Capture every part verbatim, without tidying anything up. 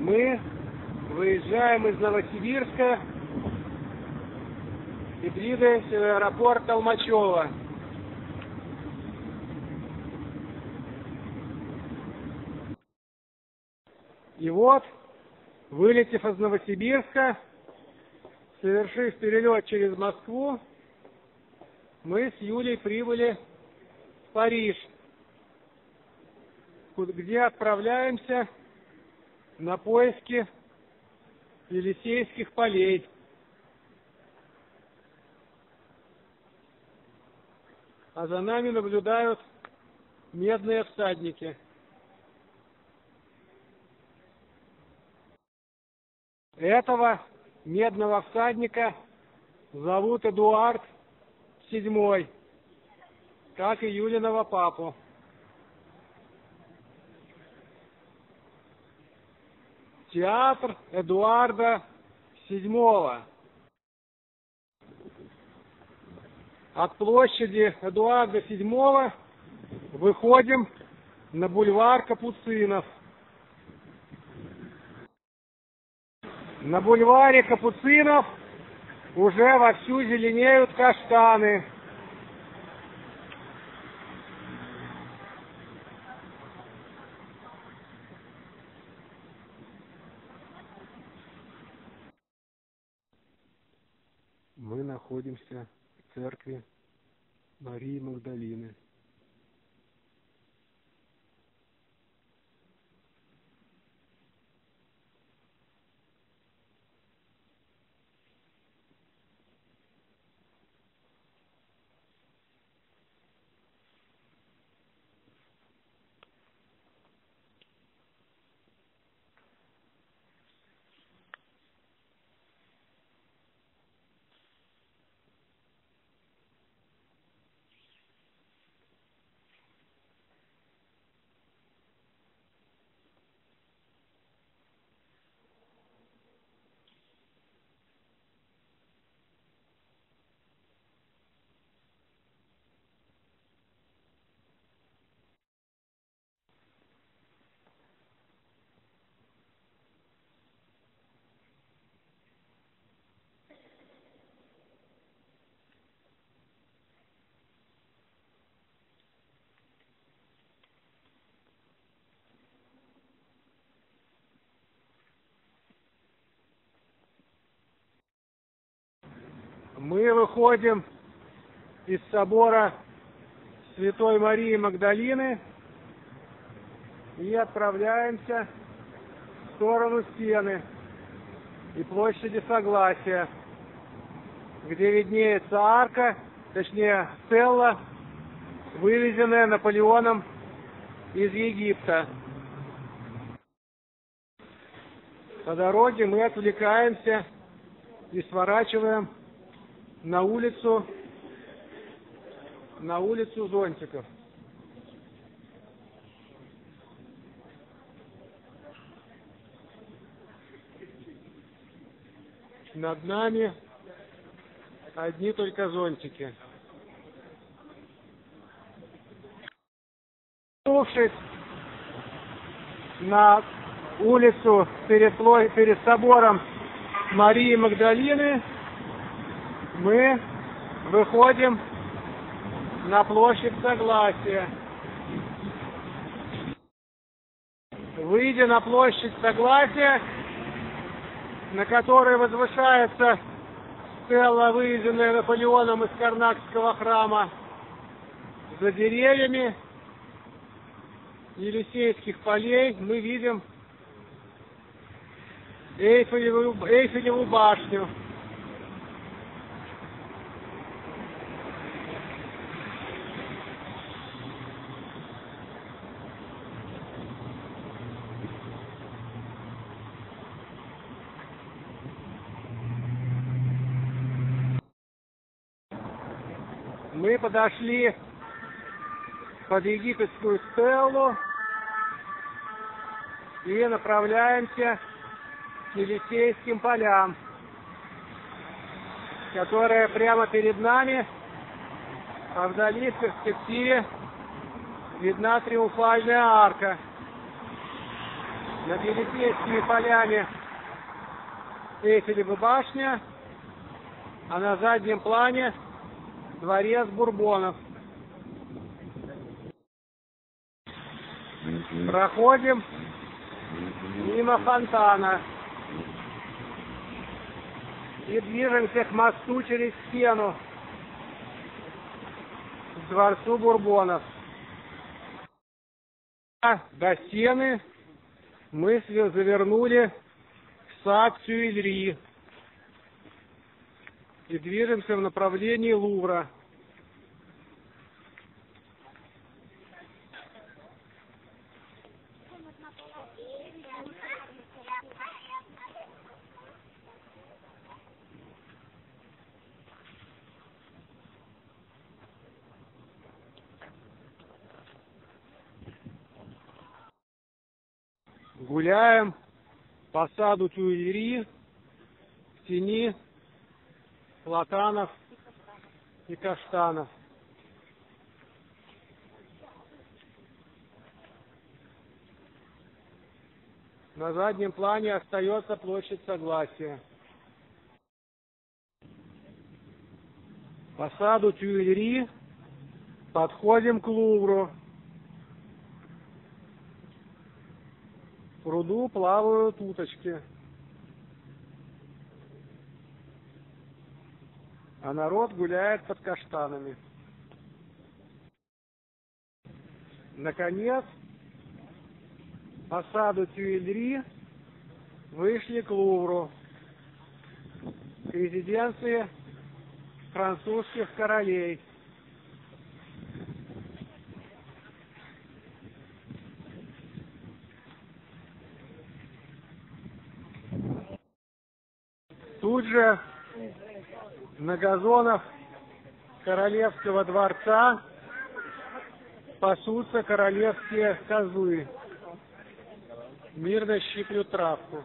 Мы выезжаем из Новосибирска и двигаемся в аэропорт Толмачево. И вот, вылетев из Новосибирска, совершив перелет через Москву, мы с Юлей прибыли в Париж, где отправляемся на поиски Елисейских полей. А за нами наблюдают медные всадники. Этого медного всадника зовут Эдуард седьмой, как и Юлиного папу. Театр Эдуарда седьмого. От площади Эдуарда седьмого выходим на бульвар Капуцинов. На бульваре Капуцинов уже вовсю зеленеют каштаны. Мы находимся в церкви Марии Магдалины. Мы выходим из собора Святой Марии Магдалины и отправляемся в сторону Сены и площади Согласия, где виднеется арка, точнее стелла, вывезенная Наполеоном из Египта. По дороге мы отвлекаемся и сворачиваем на улицу, на улицу Зонтиков. Над нами одни только зонтики. Вернувшись на улицу перед, перед собором Марии Магдалины, мы выходим на площадь Согласия. Выйдя на площадь Согласия, на которой возвышается стелла, вывезенная Наполеоном из Карнакского храма, за деревьями Елисейских полей мы видим Эйфелеву, Эйфелеву башню. Мы подошли под египетскую стеллу и направляемся к Елисейским полям, которые прямо перед нами, а вдали в перспективе видна триумфальная арка. На Елисейскими полями Эйфелева башня, а на заднем плане дворец Бурбонов. Проходим мимо фонтана и движемся к мосту через стену к дворцу Бурбонов. До стены мы завернули в сад Тюильри и движемся в направлении Лувра. Гуляем по саду Тюильри в тени платанов и каштанов. На заднем плане остается площадь Согласия. По саду Тюильри подходим к Лувру. В пруду плавают уточки. А народ гуляет под каштанами. Наконец, по саду Тюильри вышли к Лувру, к резиденции французских королей. Тут же на газонах королевского дворца пасутся королевские козлы. Мирно щиплют травку.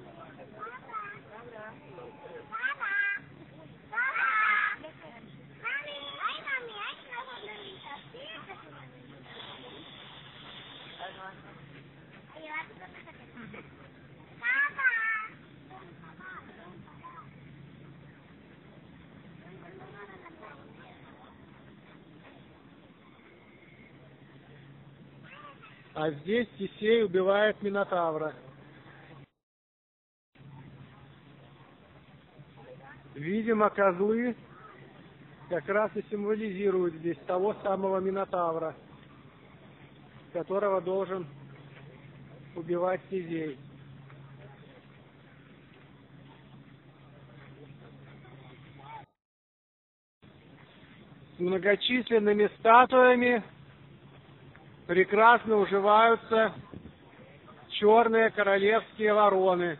А здесь Тесей убивает Минотавра. Видимо, козлы как раз и символизируют здесь того самого Минотавра, которого должен убивать Тезей. С многочисленными статуями прекрасно уживаются черные королевские вороны.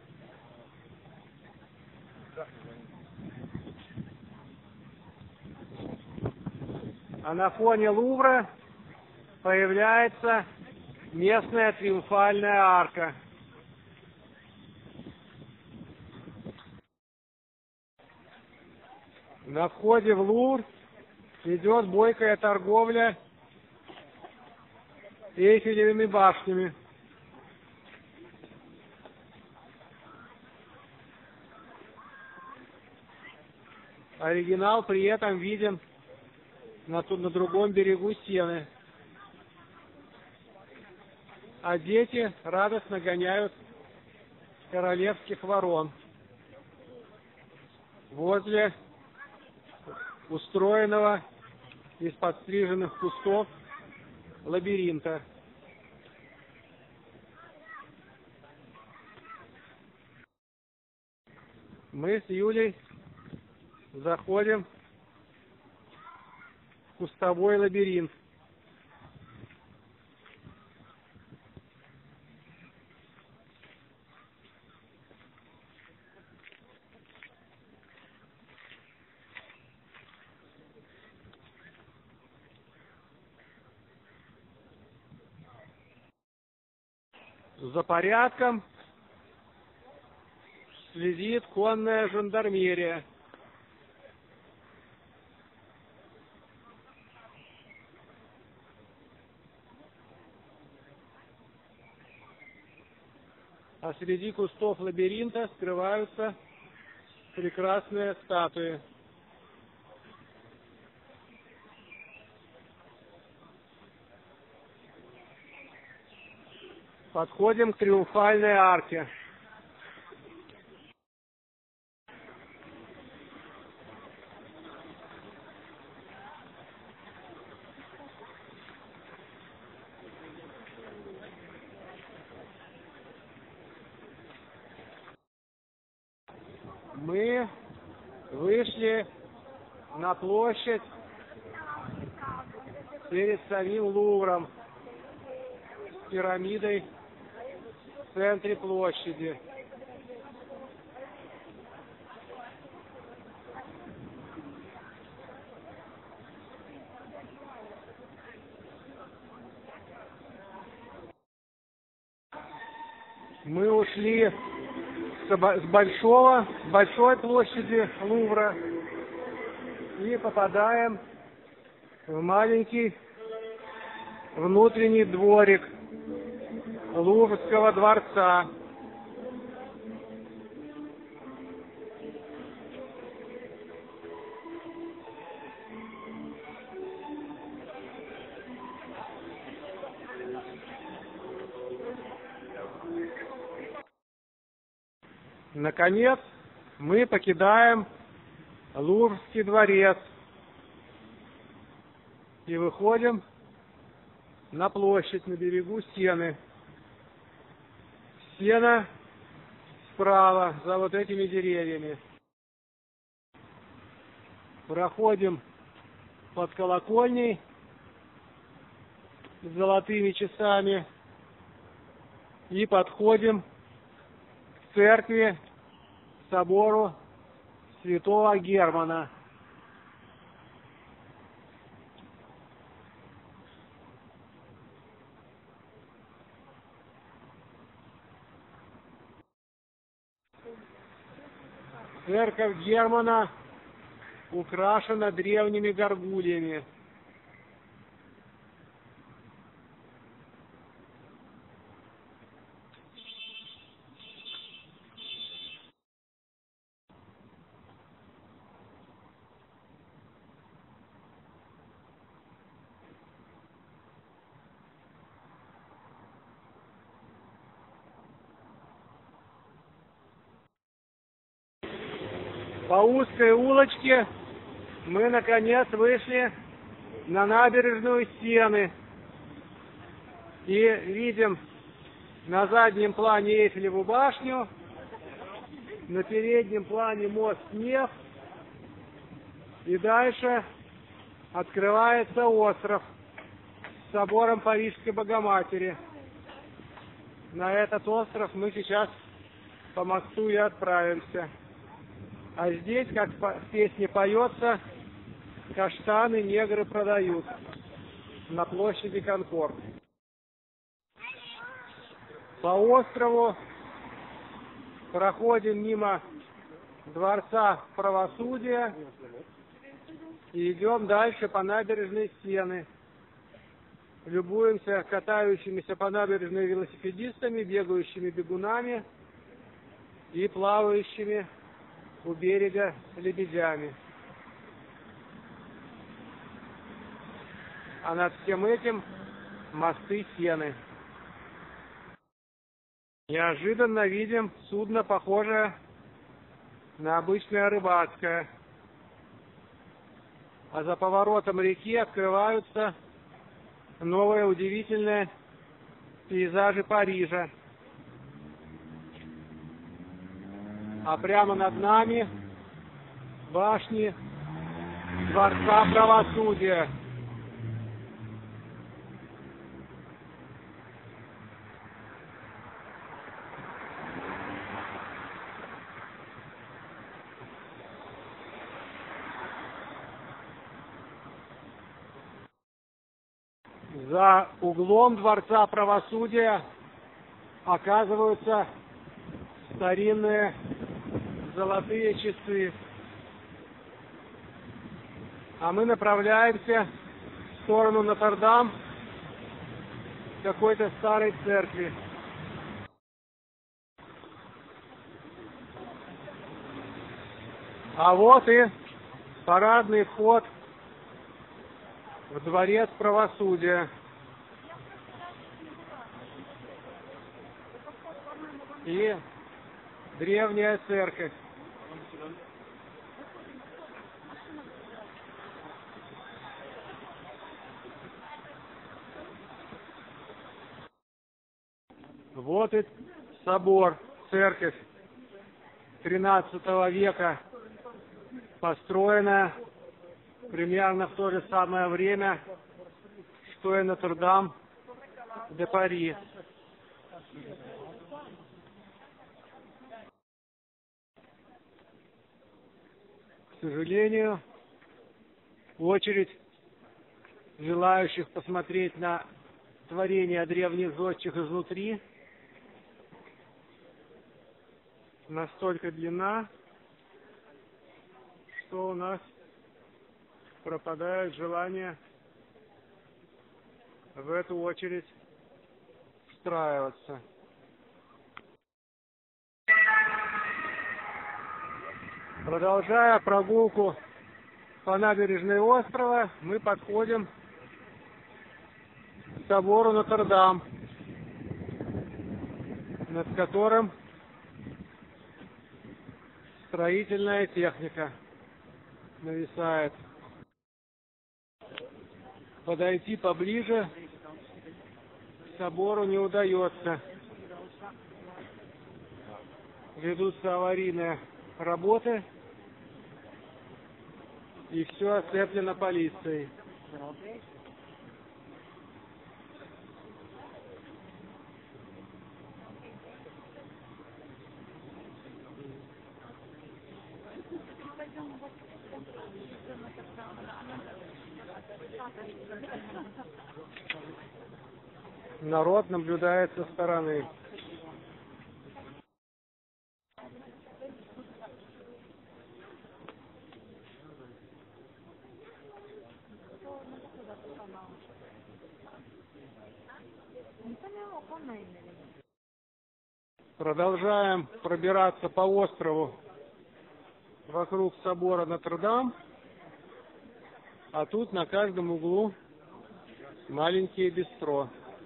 А на фоне Лувра появляется местная триумфальная арка. На входе в Лувр идет бойкая торговля Эйфелевыми башнями. Оригинал при этом виден на, на другом берегу Сены. А дети радостно гоняют королевских ворон возле устроенного из подстриженных кустов лабиринта. Мы с Юлей заходим в кустовой лабиринт. За порядком следит конная жандармерия. а среди кустов лабиринта скрываются прекрасные статуи. Подходим к Триумфальной арке. Мы вышли на площадь перед самим Лувром, с пирамидой в центре площади. Мы ушли с большого, с большой площади Лувра и попадаем в маленький внутренний дворик Луврского дворца. Наконец, мы покидаем Луврский дворец и выходим на площадь на берегу Сены. Сена справа, за вот этими деревьями. Проходим под колокольней с золотыми часами и подходим к церкви, собору святого Германа. Церковь Германа украшена древними горгульями. По узкой улочке мы наконец вышли на набережную Сены и видим на заднем плане Эйфелеву башню, на переднем плане мост Нев, и дальше открывается остров с собором Парижской Богоматери. На этот остров мы сейчас по мосту и отправимся. А здесь, как в песне поется, каштаны негры продают на площади Конкорд. По острову проходим мимо Дворца правосудия и идем дальше по набережной Сены. Любуемся катающимися по набережной велосипедистами, бегающими бегунами и плавающими у берега лебедями. А над всем этим мосты Сены. Неожиданно видим судно, похожее на обычное рыбацкое. А за поворотом реки открываются новые удивительные пейзажи Парижа. А прямо над нами башни Дворца правосудия. За углом Дворца правосудия оказываются старинные золотые часы. А мы направляемся в сторону Нотр-Дам, к какой-то старой церкви. А вот и парадный вход в Дворец правосудия. И древняя церковь. Вот и собор, церковь тринадцатого века, построенная примерно в то же самое время, что и Нотр-Дам-де-Пари. К сожалению, очередь желающих посмотреть на творение древних зодчих изнутри настолько длинна, что у нас пропадает желание в эту очередь встраиваться. Продолжая прогулку по набережной острова, мы подходим к собору Нотр-Дам, над которым строительная техника нависает. Подойти поближе к собору не удается. Ведутся аварийные работы, и все оцеплено полицией. Народ наблюдает со стороны. Продолжаем пробираться по острову вокруг собора Нотр-Дам, а тут на каждом углу маленькие бистро.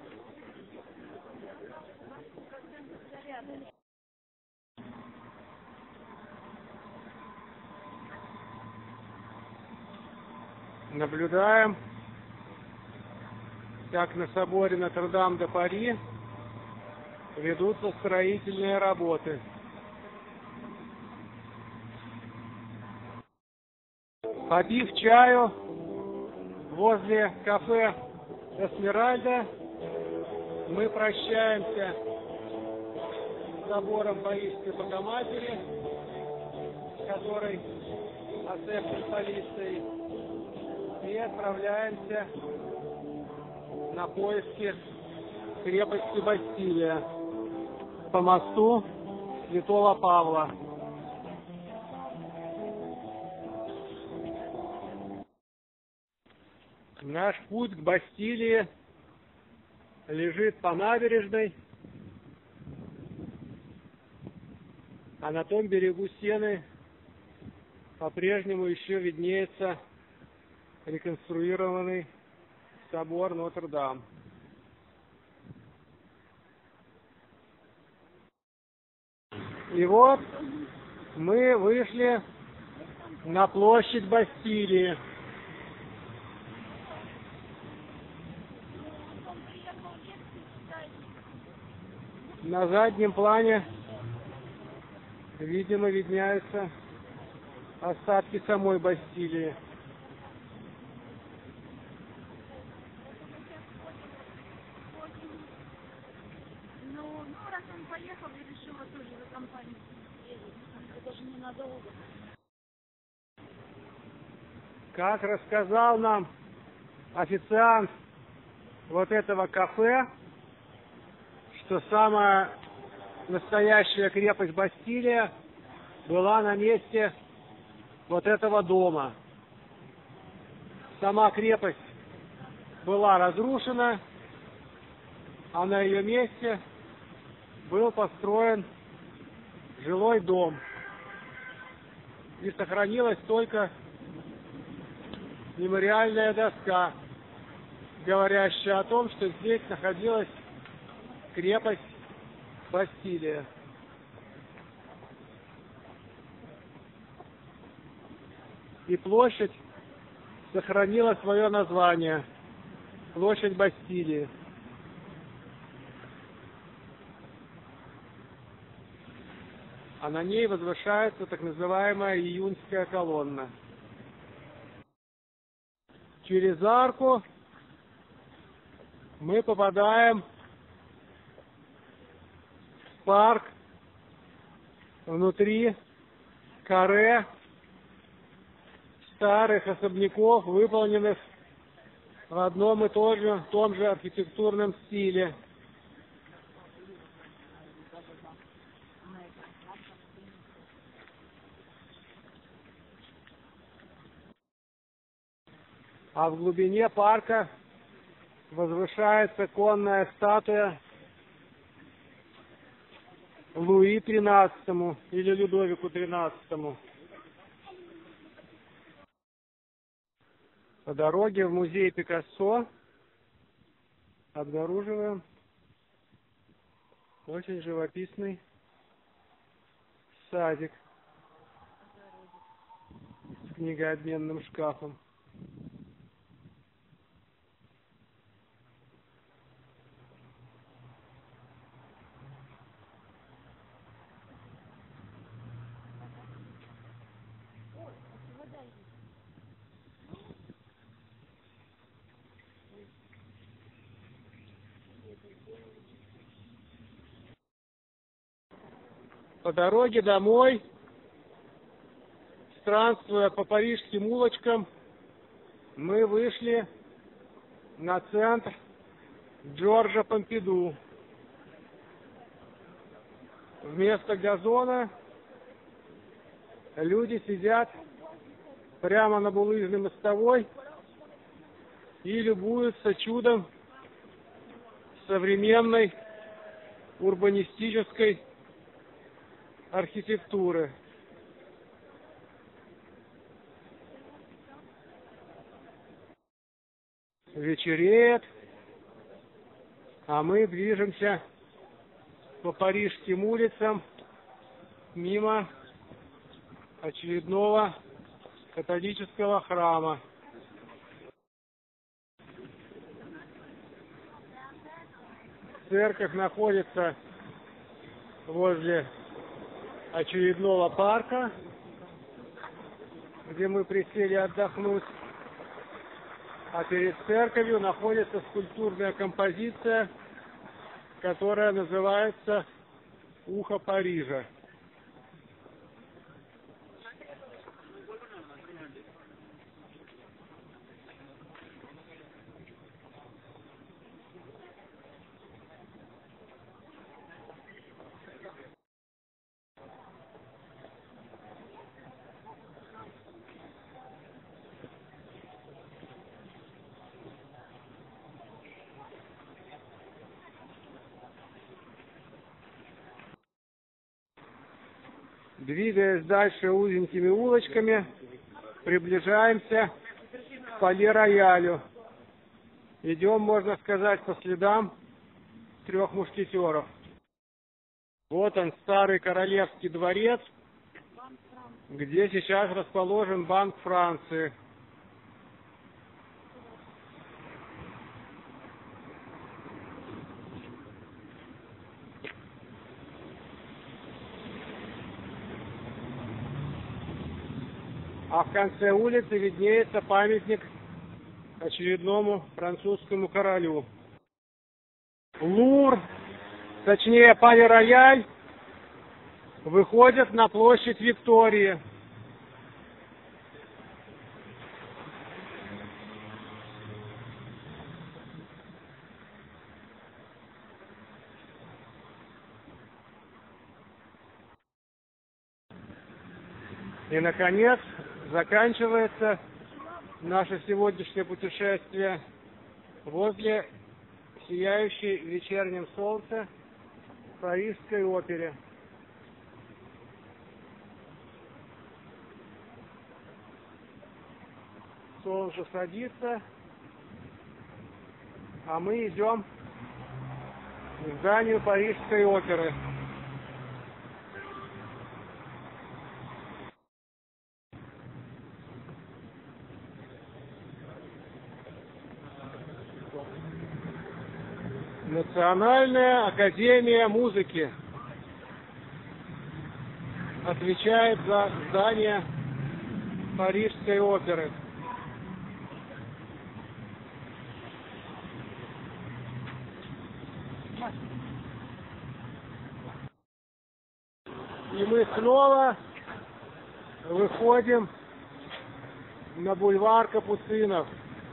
Наблюдаем, как на соборе Нотр-Дам-де-Пари ведутся строительные работы. Попив чаю возле кафе Эсмеральда, мы прощаемся с собором Парижской Богоматери, который оцеплен полицией, и отправляемся на поиски крепости Бастилия по мосту Святого Павла. Наш путь к Бастилии лежит по набережной, а на том берегу Сены по-прежнему еще виднеется реконструированный собор Нотр-Дам. И вот мы вышли на площадь Бастилии. На заднем плане, видимо, видняются остатки самой Бастилии. Ну, ну, раз он поехал, я решила тоже за компанию. Это же ненадолго. Как рассказал нам официант вот этого кафе, что самая настоящая крепость Бастилия была на месте вот этого дома. Сама крепость была разрушена, а на ее месте был построен жилой дом. и сохранилась только мемориальная доска, говорящая о том, что здесь находилась крепость Бастилия. И площадь сохранила свое название – площадь Бастилии. А на ней возвышается так называемая июньская колонна. Через арку мы попадаем в парк внутри каре старых особняков, выполненных в одном и том же, том же архитектурном стиле. А в глубине парка возвышается конная статуя Луи тринадцатому или Людовику тринадцатому. По дороге в музей Пикассо обнаруживаем очень живописный садик с книгообменным шкафом. По дороге домой, странствуя по парижским улочкам, мы вышли на центр Джорджа Помпиду. Вместо газона люди сидят прямо на булыжной мостовой и любуются чудом современной урбанистической архитектуры. Вечереет, а мы движемся по парижским улицам мимо очередного католического храма. Церковь находится возле очередного парка, где мы присели отдохнуть, а перед церковью находится скульптурная композиция, которая называется «Ухо Парижа». Двигаясь дальше узенькими улочками, приближаемся к Пале-Роялю. Идем, можно сказать, по следам трех мушкетеров. Вот он, старый королевский дворец, где сейчас расположен Банк Франции. А в конце улицы виднеется памятник очередному французскому королю. Лувр, точнее Пале-Рояль, выходит на площадь Виктории. И, наконец, заканчивается наше сегодняшнее путешествие возле сияющей в вечернем солнце Парижской оперы. Солнце садится, а мы идем к зданию Парижской оперы. Национальная академия музыки отвечает за здание Парижской оперы. И мы снова выходим на бульвар Капуцинов.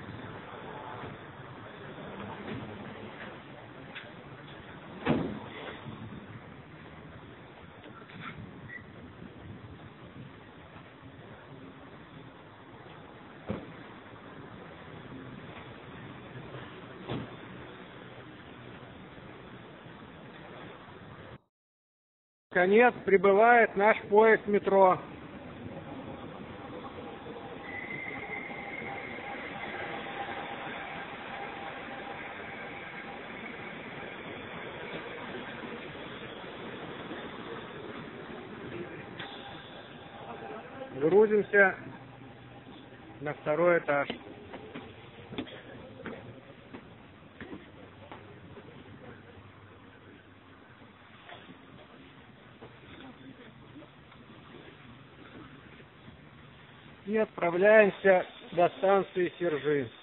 Наконец прибывает наш поезд метро. Грузимся на второй этаж. И отправляемся до станции Сержи.